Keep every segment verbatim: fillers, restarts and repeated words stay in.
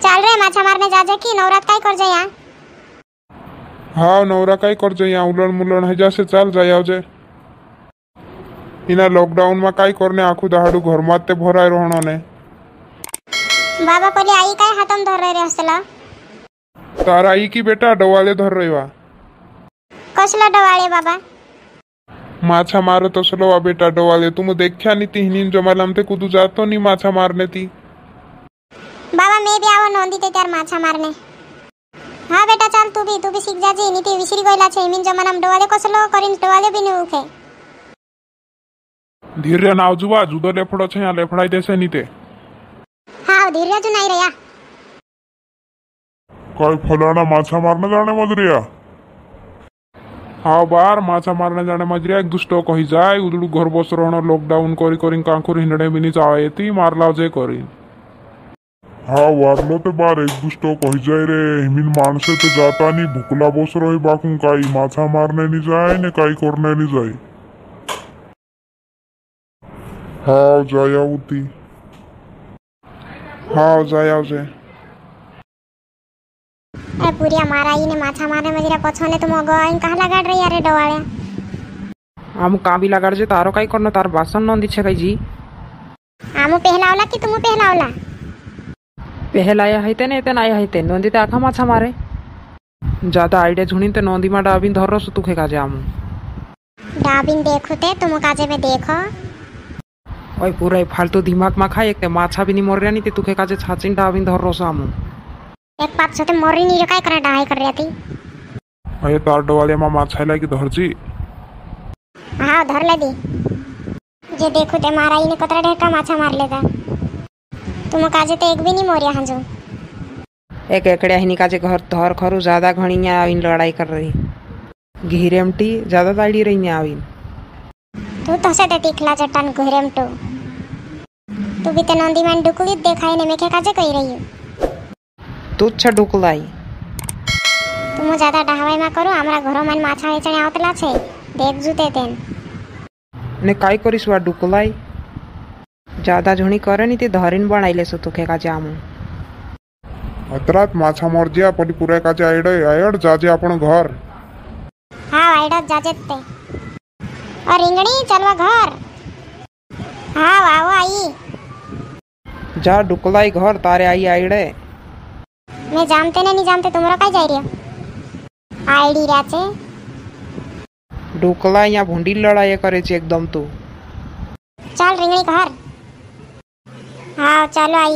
चाल रे माछा मारने जा जा की नवरात काय कर जाया। हाँ नवरा काय कर जाया उलण मुलण है जैसे चाल जाया जे इना लॉकडाउन में काय करने आखू दहाडू घर माते भराय रहणो ने बाबा पहिले आई काय हातम धर रे हसला तारा आई की बेटा डवाले धर रही कसला डवाळे बाबा माछा मारत असलो वा बेटा डवाले तुम देखा नी तिहनीन जमालाम ते कुदू जातो नी माछा मारने ती बाबा मैं भी आवो नोंदी ते त्यार माछा मारने। हाँ बेटा चल तू भी तू भी सीख जाजी नी ते विसरी गयला छे मीन जमानाम डवाले कसलो करीन डवाले भी नी उखे धीरे नाव जुवा जुदो लेफड़ो छे या लेफड़ाई देसे नी ते हाँ धीरे जु नहीं रया काय फलाना माछा मारने जाने मजरिया हाँ बार माछा मारने जाने मजरिया एक दुष्टो कही जाए उदड़ू घर बस रहना लॉकडाउन करी करी कांकुर हिंडने भी नहीं चाहे थी मार लाव जे करी हाँ वारलो ते बार एक दुष्टो कही जाए रे हिमिन माणसे ते जाता नी भुकला बस रही बाकू काई माछा मारने नहीं जाए ने काई करने नहीं जाए हाँ जाया उती हाँ जाया जे ए पुरिया माराई ने माछा मारने मजरा पछोने तो मगो इन कहला गाड रे यारे डवाळे आमु काबी लगाड जे तारो काय करनो तार बासन नंदी छे काय जी आमु पहलावला कि तुमु पहलावला पहलाया हैते ने ते नाया हैते नंदी ते आखा माछा मारे ज्यादा आइडिया झुणी ते नंदी मा डाबिन धररो सुतुखे काजे आमु डाबिन देखोते तुम काजे में देखो ओय पूरा फालतू दिमाग मा खाय एक ते माछा भी नी मर नी ते तुखे काजे छाचिन डाबिन धररो सामु एक पात सोते मोरी नी काय करा डाहाई कर रही अये तार डवाले मा माछा लागी धरजी हाँ धर ले दी जे देखो ते माराई ने कतरा ढेर का माछा मार लेगा तुम काजे ते एक भी नहीं मोरिया हंजो एक एकड़े हिनी काजे घर धर खरु ज्यादा घणी आविन लड़ाई कर रही घिरेमटी ज्यादा दाड़ी रही आविन तू तो से ते तिखला चट्टान घिरेमटो तू भी ते नंदी मान डुकुली देखाई ने मेखे काजे कही रही तुच्छ डुकलाई तुम ज्यादा डहावाई मा करो हमरा घरो मन माछा वेचणे आवतला छे देख जुते तेन ने काय करिस वा डुकलाई ज्यादा झुणी करे नी ते धरीन बनाइले सो तुखे काजे आमु अतरात माछा मर जिया पडी पुरे काजे आइडे आयड जाजे आपण घर हाँ आइडत जाजे ते और रिंगणी चलवा घर हाँ आओ आई जा डुकलाई घर तारे आई आइडे मैं जानते ने नहीं जानते तुमरा काय जाई रियो आईडी राचे डुकला या भुंडी लड़ाई करे छे एकदम तू चल रिंगणी घर हाँ चलो आई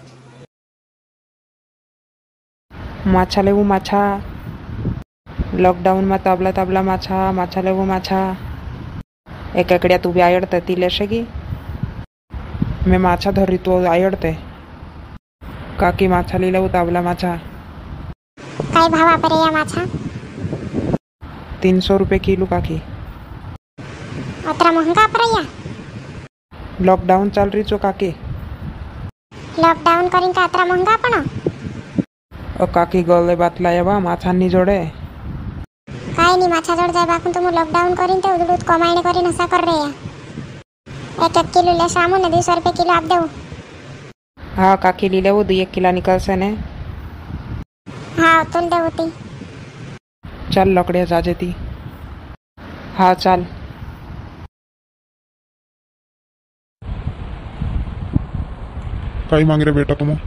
माछा लेवू माछा लॉकडाउन में तबला तबला माछा माछा लेवू माछा एक एकड़िया तू भी आयड़ते ती लेशेगी मैं माछा धरी तू आयड़ते काकी माछा ली लेवू तबला माछा काय भावा पर या माछा तीन सौ रुपये किलो काकी अतरा महंगा पर या लॉकडाउन चल रही चो काकी लॉकडाउन करिन का अतरा महंगा पण ओ काकी गले बात लाया बा माछा नी जोड़े काय नी माछा जोड़ जाय बाकून तुम लॉकडाउन करिन ते उदुत कमाईने करिन असा कर रे या एक एक किलो ले सामू ने दो सौ रुपये किलो आप देऊ हाँ काकी ली लेवू दो एक किलो निकल से ने हाँ तुल दे होती चल लकड़िया जाजे ती हाँ चल काय मांग रे बेटा तुम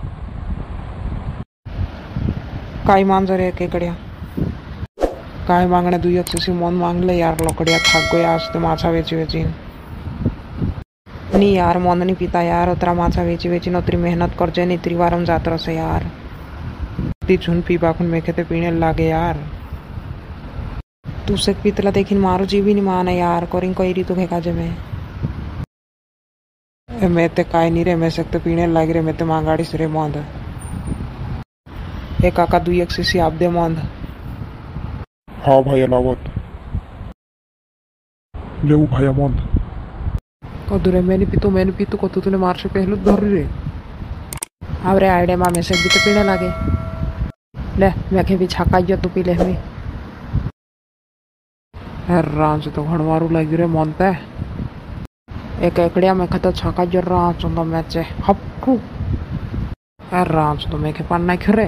काय मांग रे केकड़िया काय मांगने दुई अच्छी मन मांग ले यार लकड़िया थक गया आज तो माछा वेची वेची नी यार मन नहीं पीता यार उतरा माछा वेची वेची उतरी मेहनत कर जे इतरी वारम जात रसे यार ती झुन पी बाखुन मेखे ते पीने लागे यार तू से पीतला देखिन मारो जी भी नहीं माना यार करिंग कोई री तुखे काजे में ए मैं ते काय नहीं रे मैं सकते पीने लागे रे मैं ते मांगाड़ी से रे मंद ए काका दुई एक सीसी आप दे मंद हाँ भैया लावत लेऊ भैया मंद कदुरे मैंने पीतो मैंने पीतो कतो तूने मार से पहले धर रे अब रे आइडिया माँ में से भी तो पीने लागे ले मैं के भी छाका जो तू पी ले हमें रांच तो घड़ मारू लगी रे मनते एक एकड़िया में खत छाका जो रांच तो मैचे हप्पू यार रांच तो मैं के पान नहीं खरे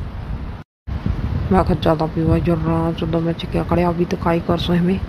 मैं खत ज्यादा पीवा जो रांच तो मैं क्या करे अभी तो काई कर सो हमें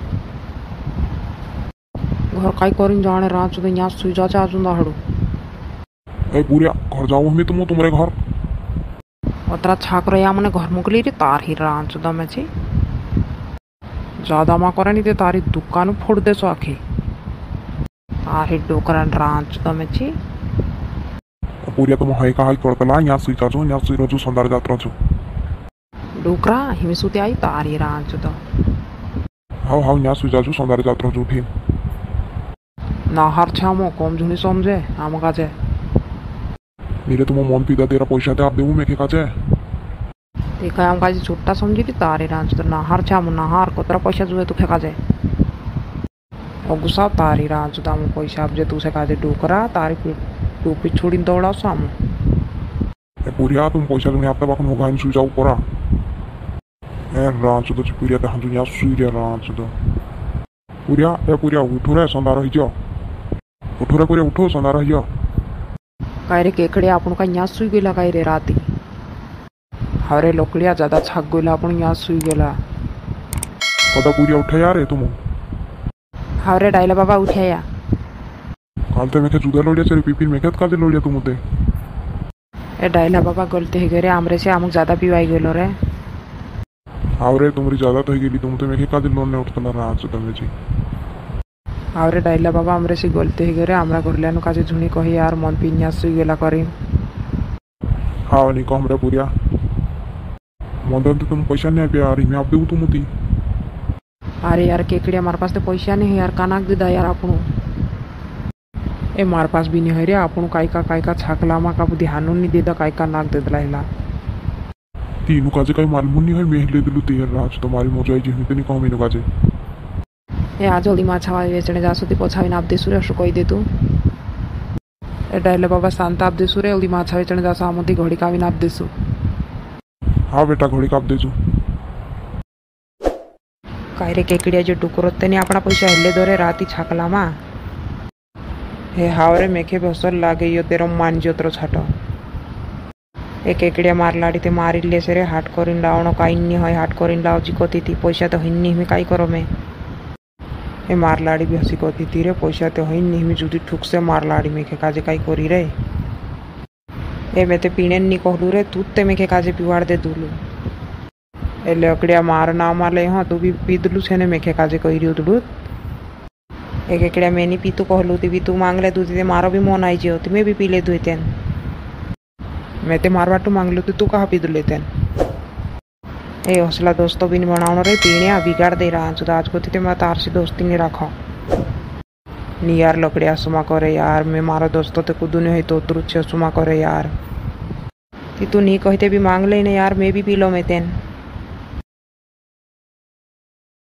घर काई करिन जाने रांच तो यहाँ सुई जा चाचुंदा हड़ू ए पूरिया घर जाऊ हमें तुम तुम्हारे घर अतरा छाक रहा मैंने घर मोकली रे तार ही रांच तो मैं छी ज्यादा माँ करे नहीं ते तारी दुकान फोड़ दे सो आखी तार ही डोकरा रांच तो मैं छी पूरिया तुम है का हाई करतला यहाँ सुई जाजो यहाँ सुई रजू संदार जात रजू डोकरा हिमे सुते आई तार ही रांच तो हाउ हाउ यहाँ सुई जाजू संदार जात रजू फिर ना हार छामो कम झुनी समझे आम काजे मेरे तुम मन पीदा तेरा पैसा दे आप देऊ मैं के काजे देखा आम काजे छोटा समझी थी तारे रांच तो नाहार छामो नाहार कोतरा पैसा जुए तू फेंका जाए और गुस्सा तारी रांच तो आम पैसा अब जे तू से काजे डोकरा तारी टोपी छोड़ी दौड़ा सामू ए पूरिया तुम पैसा तुम्हें आपका बाकन होगा इन सुई जाऊ परा ए रांच तो पूरिया ते हम यहाँ सुई रे रांच तो पूरिया ए पूरिया उठो रे संदार रही जाओ उठो रे पूरिया उठो संदार रही जाओ काय रे केकडे आपण का यहाँ सुई गेला काय रे राती हरे लोकड़िया ज्यादा छाक गेला आपण यहाँ सुई गेला कदा पूरिया उठे यार है तुम हरे डायला बाबा उठाया काल ते मेखे जुदा लोडिया चली पिपिन मेखेत काल ते लोडिया तुम ते ए डायला बाबा गलती है रे आमरे से आमुक ज्यादा पीवाई गेलो रे आवरे तुमरी ज्यादा तो गेली तुम ते मेखे काल लोन ने उठतला रांच तमे जी आवरे डायला बाबा आमरे से गलती है रे हमरा घरल्यानु काजे झुणी कही यार मन पिन्या सुई गेला करी हाँ नहीं कम रे पूरिया मंदन तो तुम पैसा नहीं पिया यार मैं आप देऊ तुम ती अरे यार केकड़िया हमारे पास तो पैसा नहीं है यार कानाक दीदा यार आपनो ए मार पास भी नहीं है रे आपनो काय का काय का छाकला मा का ध्यान नहीं देदा काय का नाक देदला हिला तीनों काजे काही मालूम नहीं है मैं ले दिलू तेर राज तुम्हारी मोजाई जी तो नहीं कहूँ मीनू काजे ए आज जल्दी माछा वेचणे जासो ती पछावी नाप देसु रे असं कही दे तू ए डायला बाबा शांत आप देसु रे जल्दी माछा वेचणे जासो आमती घडी कावी नाप देसु हाँ बेटा घोड़ी काप देजू काय रे केकड़िया जो टुकरत त्याने आपणा पैसा हेल्ले दोरे राती छाकला मा हे हावरे मेखे बसर लागे यो तेरो मान जोत्र छाट ए केकड़िया मारलाडी ते मारिले से रे हाट करिन लावणो काही नहीं है हाट करिन लाव जी कती थी पैसा तो हिन्नी में काई करो मैं ए मारलाडी भी हसी कती थी रे पैसा तो हिन्नी में जुदी ठुक से मारलाडी मेखे काजे काई करी रे ए मैं ते पीने नहीं कहलू रे तू ते मेखे काजे पिवाड़ दे दूलू ए लकड़िया मार ना मारले हाँ तू भी पी दलू छे ने मेखे काजे कही उदड़ू एक एकड़िया मैंने पी तू कहलू ती भी तू मांग ले तू ते मारो भी मन आई जियो तुम्हें भी पी ले दू तेन मैं ते मारवाटू मांग लू तू कहाँ पी दू लेतेन ए हौसला दोस्तों भी नहीं बनाओ रे पीने बिगाड़ दे रहा तो आज को थे मैं तार से दोस्ती नहीं रखा नहीं यार लकड़िया सुमा करे यार मैं मारो दोस्तों ते कुदू नहीं तो तुरुच्छे सुमा करे यार तू नहीं कहते भी मांग ले यार मैं भी पी लो मैं तेन